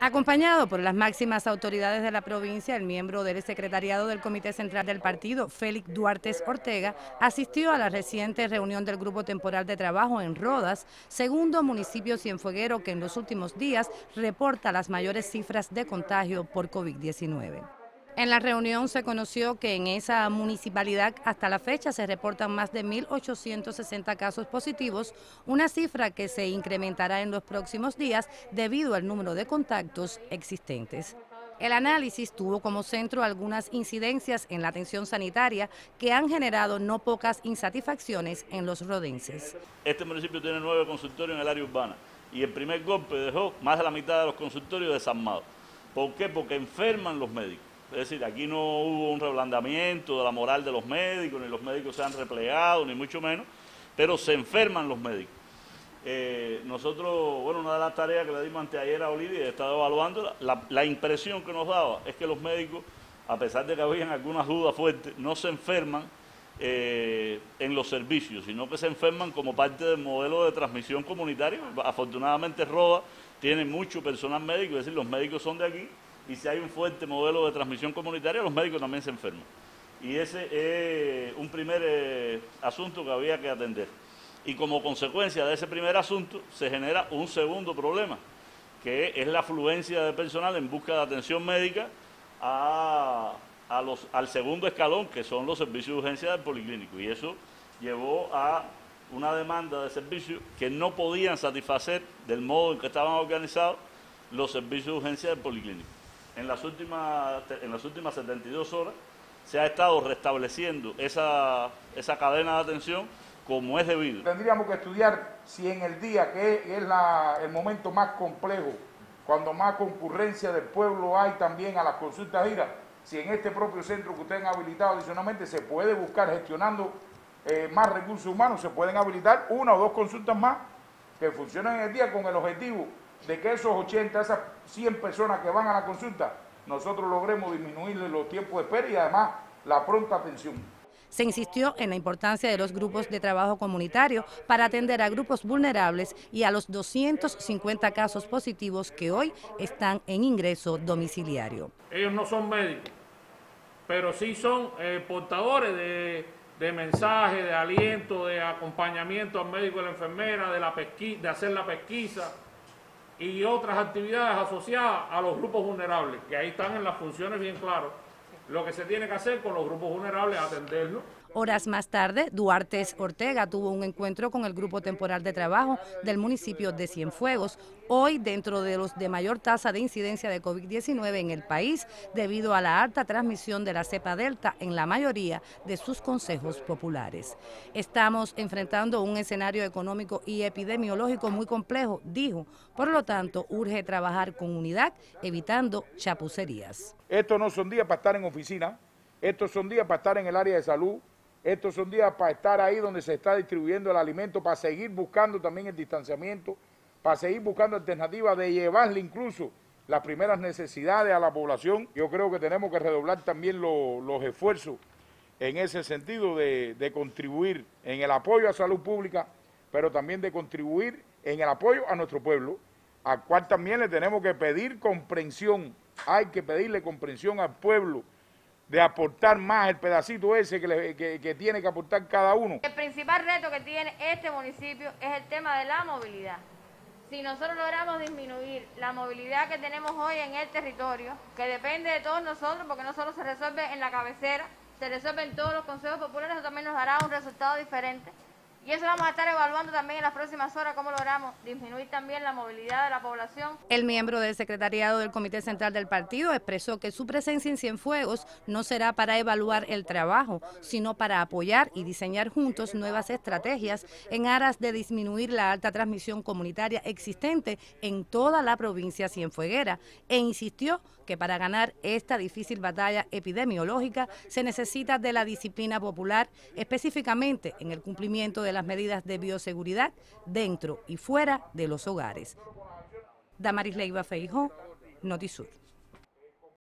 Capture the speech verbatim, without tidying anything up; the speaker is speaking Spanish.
Acompañado por las máximas autoridades de la provincia, el miembro del secretariado del Comité Central del Partido, Félix Duarte Ortega, asistió a la reciente reunión del Grupo Temporal de Trabajo en Rodas, segundo municipio cienfueguero que en los últimos días reporta las mayores cifras de contagio por COVID diecinueve. En la reunión se conoció que en esa municipalidad hasta la fecha se reportan más de mil ochocientos sesenta casos positivos, una cifra que se incrementará en los próximos días debido al número de contactos existentes. El análisis tuvo como centro algunas incidencias en la atención sanitaria que han generado no pocas insatisfacciones en los rodenses. Este municipio tiene nueve consultorios en el área urbana y el primer golpe dejó más de la mitad de los consultorios desarmados. ¿Por qué? Porque enferman los médicos. Es decir, aquí no hubo un reblandamiento de la moral de los médicos, ni los médicos se han replegado, ni mucho menos, pero se enferman los médicos. Eh, nosotros, bueno, una de las tareas que le dimos anteayer a Olivia, he estado evaluando, la, la impresión que nos daba es que los médicos, a pesar de que habían algunas dudas fuertes, no se enferman eh, en los servicios, sino que se enferman como parte del modelo de transmisión comunitaria. Afortunadamente Rodas tiene mucho personal médico, es decir, los médicos son de aquí, y si hay un fuerte modelo de transmisión comunitaria, los médicos también se enferman. Y ese es un primer eh, asunto que había que atender. Y como consecuencia de ese primer asunto, se genera un segundo problema, que es la afluencia de personal en busca de atención médica a, a los, al segundo escalón, que son los servicios de urgencia del policlínico. Y eso llevó a una demanda de servicios que no podían satisfacer del modo en que estaban organizados los servicios de urgencia del policlínico. En las últimas, en las últimas setenta y dos horas se ha estado restableciendo esa, esa cadena de atención como es debido. Tendríamos que estudiar si en el día, que es la, el momento más complejo, cuando más concurrencia del pueblo hay también a las consultas giras, si en este propio centro que ustedes han habilitado adicionalmente se puede buscar gestionando eh, más recursos humanos, se pueden habilitar una o dos consultas más que funcionen en el día con el objetivo de que esos ochenta, esas cien personas que van a la consulta, nosotros logremos disminuirle los tiempos de espera y además la pronta atención. Se insistió en la importancia de los grupos de trabajo comunitario para atender a grupos vulnerables y a los doscientos cincuenta casos positivos que hoy están en ingreso domiciliario. Ellos no son médicos, pero sí son eh, portadores de, de mensajes, de aliento, de acompañamiento al médico y a la enfermera, de, la pesquisa, de hacer la pesquisa y otras actividades asociadas a los grupos vulnerables, que ahí están en las funciones bien claro. Lo que se tiene que hacer con los grupos vulnerables es atenderlos. Horas más tarde, Duarte Ortega tuvo un encuentro con el Grupo Temporal de Trabajo del municipio de Cienfuegos, hoy dentro de los de mayor tasa de incidencia de COVID diecinueve en el país, debido a la alta transmisión de la cepa Delta en la mayoría de sus consejos populares. Estamos enfrentando un escenario económico y epidemiológico muy complejo, dijo, por lo tanto, urge trabajar con unidad, evitando chapucerías. Estos no son días para estar en oficina, estos son días para estar en el área de salud, estos son días para estar ahí donde se está distribuyendo el alimento, para seguir buscando también el distanciamiento, para seguir buscando alternativas de llevarle incluso las primeras necesidades a la población. Yo creo que tenemos que redoblar también lo, los esfuerzos en ese sentido de, de contribuir en el apoyo a salud pública, pero también de contribuir en el apoyo a nuestro pueblo, al cual también le tenemos que pedir comprensión. Hay que pedirle comprensión al pueblo de aportar más el pedacito ese que, le, que, que tiene que aportar cada uno. El principal reto que tiene este municipio es el tema de la movilidad. Si nosotros logramos disminuir la movilidad que tenemos hoy en el territorio, que depende de todos nosotros, porque no solo se resuelve en la cabecera, se resuelve en todos los consejos populares, eso también nos dará un resultado diferente. Y eso vamos a estar evaluando también en las próximas horas, cómo logramos disminuir también la movilidad de la población. El miembro del secretariado del Comité Central del Partido expresó que su presencia en Cienfuegos no será para evaluar el trabajo, sino para apoyar y diseñar juntos nuevas estrategias en aras de disminuir la alta transmisión comunitaria existente en toda la provincia cienfueguera, e insistió que para ganar esta difícil batalla epidemiológica se necesita de la disciplina popular, específicamente en el cumplimiento de las medidas de bioseguridad dentro y fuera de los hogares. Damaris Leiva Feijó, Notisur.